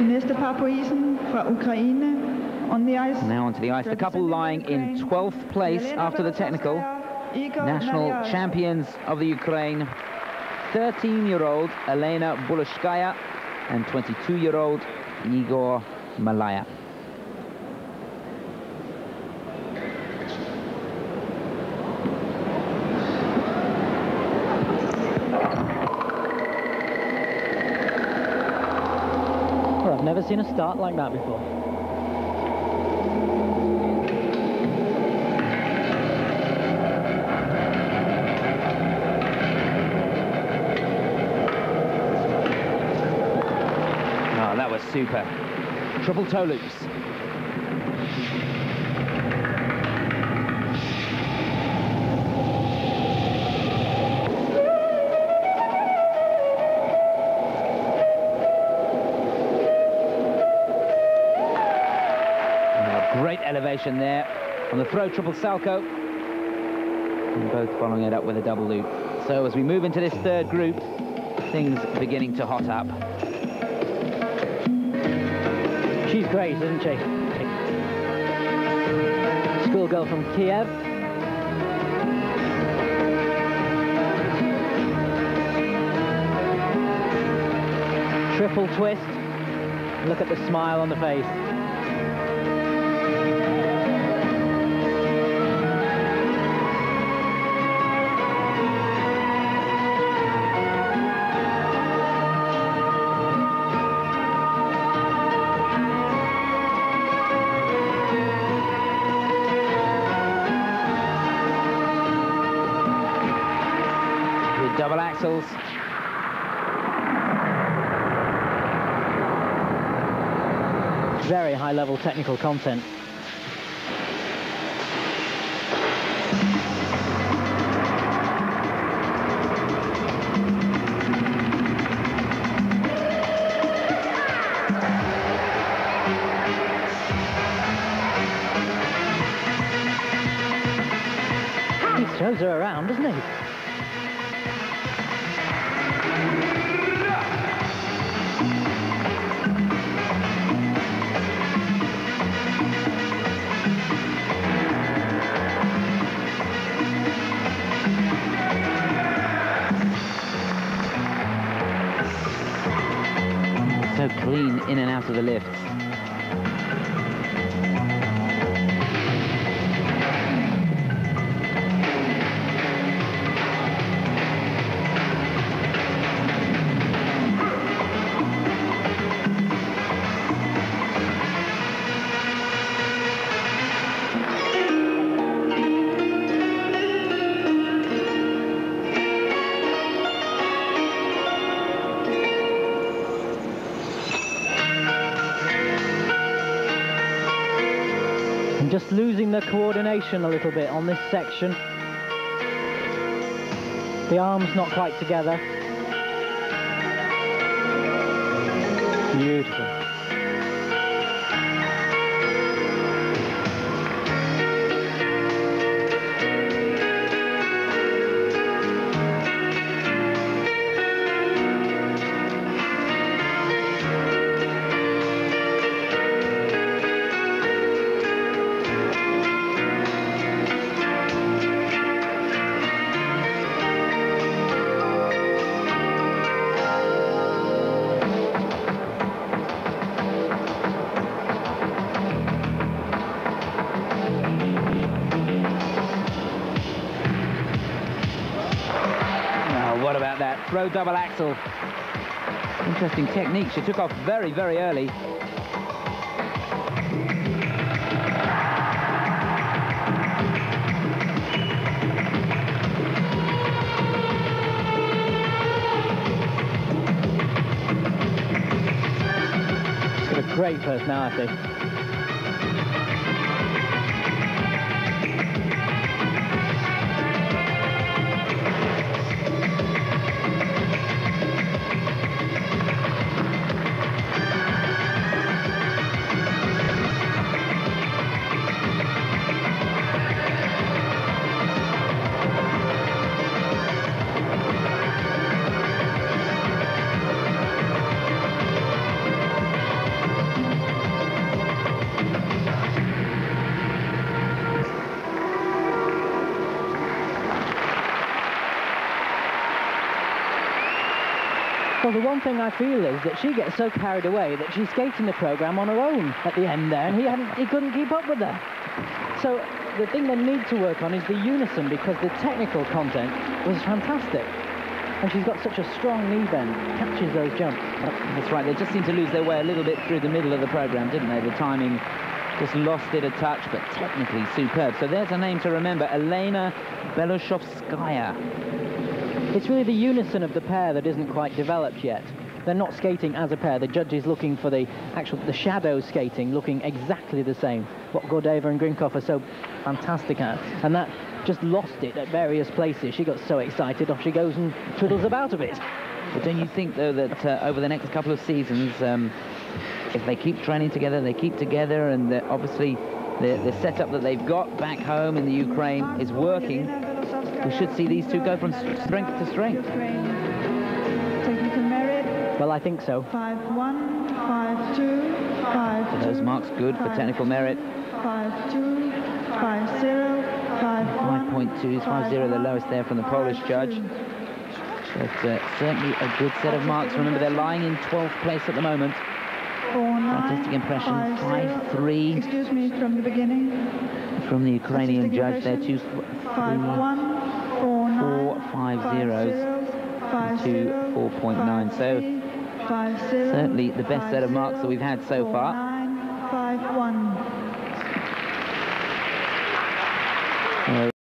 Næste par på isen fra Ukraine. On the ice. Now onto the ice. The couple lying in 12th place after the technical. National champions of the Ukraine. 13-year-old Elena Belousovskaya and 22-year-old Igor Maliar. Well, I've never seen a start like that before. Oh, that was super. Triple toe loops. Great elevation there on the throw triple salto, and both following it up with a double loop. So as we move into this third group, things are beginning to hot up. She's great, isn't she? Schoolgirl from Kiev. Triple twist. Look at the smile on the face. Double axles. Very high level technical content. He throws her around, doesn't he? So clean in and out of the lifts. Just losing the coordination a little bit on this section. The arms not quite together. Beautiful. What about that throw double axel? Interesting technique. She took off very, very early. She's got a great personality. Well, the one thing I feel is that she gets so carried away that she's skating the programme on her own at the end there, and he couldn't keep up with her. So the thing they need to work on is the unison, because the technical content was fantastic. And she's got such a strong knee bend, catches those jumps. That's right, they just seemed to lose their way a little bit through the middle of the programme, didn't they? The timing just lost it a touch, but technically superb. So there's a name to remember, Elena Belousovskaya. It's really the unison of the pair that isn't quite developed yet. They're not skating as a pair. The judge is looking for the shadow skating, looking exactly the same. What Gordeva and Grinkov are so fantastic at. And that just lost it at various places. She got so excited, off she goes and twiddles about a bit. But don't you think, though, that over the next couple of seasons, if they keep training together, they keep together, and obviously the setup that they've got back home in the Ukraine is working, we should see these two go from strength to strength. Technical merit. Well, I think so. 5-1, 5-2, 5-2. Those marks good for technical merit. 5-2, 5-0, 5.2, 5-0, the lowest there from the Polish judge. But certainly a good set of marks. Remember, they're lying in 12th place at the moment. Artistic impression, 5-3. Excuse me, from the beginning. From the Ukrainian judge, there 2, 3, 4, 5 zeros, and 2, 4.9. So certainly the best set of marks that we've had so far. 5-1.